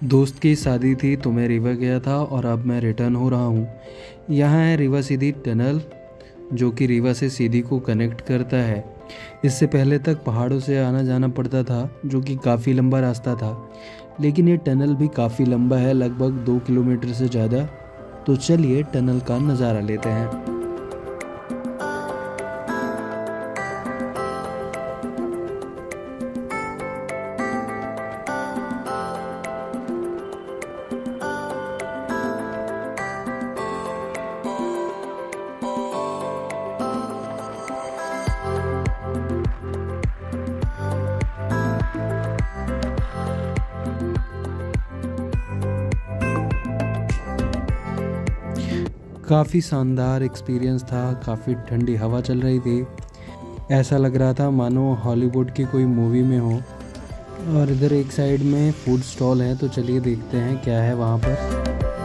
दोस्त की शादी थी तो मैं रीवा गया था और अब मैं रिटर्न हो रहा हूँ। यहाँ है रीवा सीधी टनल जो कि रीवा से सीधी को कनेक्ट करता है। इससे पहले तक पहाड़ों से आना जाना पड़ता था जो कि काफ़ी लंबा रास्ता था, लेकिन ये टनल भी काफ़ी लंबा है, लगभग 2 किलोमीटर से ज़्यादा। तो चलिए टनल का नज़ारा लेते हैं। काफ़ी शानदार एक्सपीरियंस था, काफ़ी ठंडी हवा चल रही थी। ऐसा लग रहा था मानो हॉलीवुड की कोई मूवी में हो। और इधर एक साइड में फूड स्टॉल है, तो चलिए देखते हैं क्या है वहाँ पर।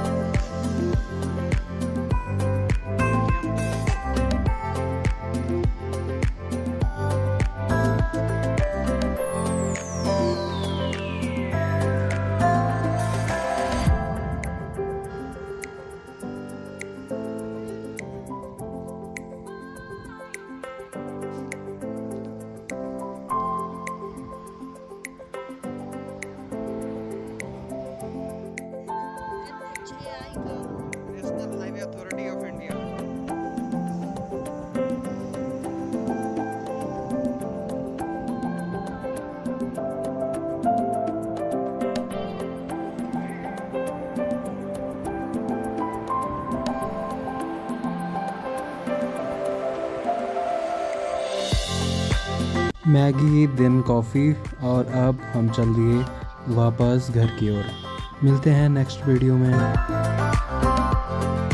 National Highway Authority of India. Maggi then coffee और अब हम चल दिए वापस घर की ओर। मिलते हैं नेक्स्ट वीडियो में।